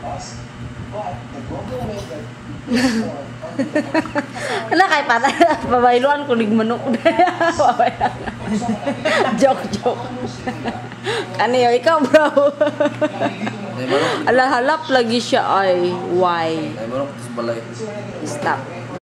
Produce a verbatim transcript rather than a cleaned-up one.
Ala kay pata pabayloan ko lig manok. Joke joke. Ano yo ikaw bro? Ala halap lagi siya ay why? Ay manok balay. Stop.